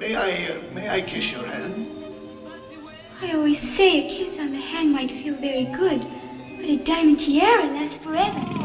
May I kiss your hand? I always say a kiss on the hand might feel very good, but a diamond tiara lasts forever.